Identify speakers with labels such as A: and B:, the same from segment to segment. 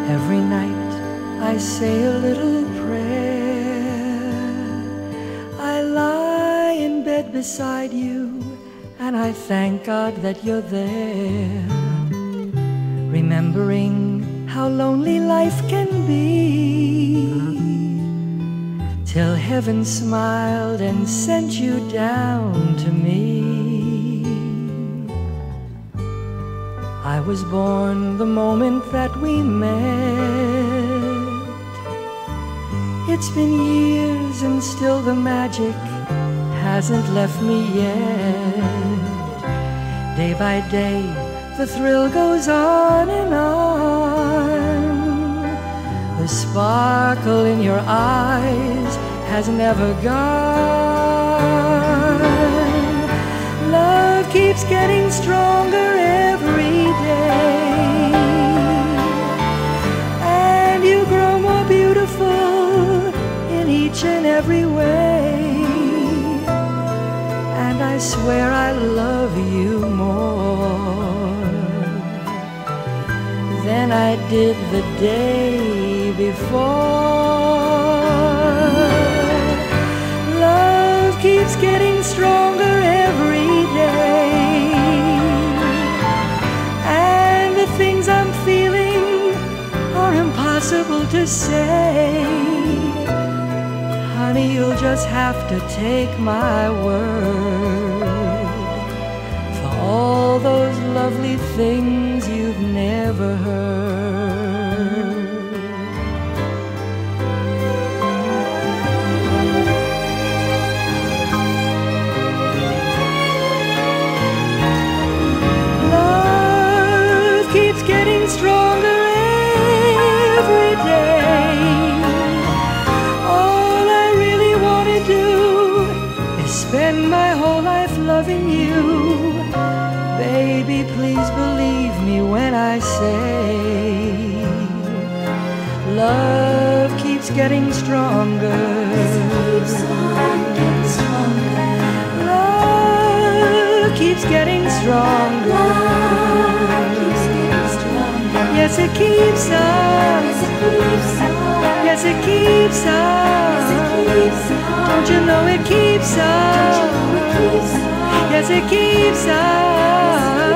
A: Every night I say a little prayer. I lie in bed beside you and I thank God that you're there, remembering how lonely life can be, till heaven smiled and sent you down to me. I was born the moment that we met. It's been years and still the magic hasn't left me yet. Day by day the thrill goes on and on. The sparkle in your eyes has never gone. Love keeps getting stronger every day, and you grow more beautiful in each and every way. And I swear I love you more than I did the day before. Love keeps getting stronger every day, and the things I'm feeling are impossible to say. Honey, you'll just have to take my word for all those lovely things you've never heard. Love keeps getting stronger every day. All I really want to do is spend my whole life loving you. Baby, please believe me when I say love keeps getting stronger. Love keeps getting stronger. Yes, it keeps on. Yes, it keeps on. Don't you know it keeps on? Yes, it keeps on.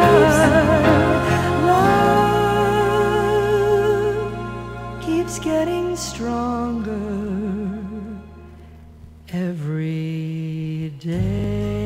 A: Love keeps getting stronger every day.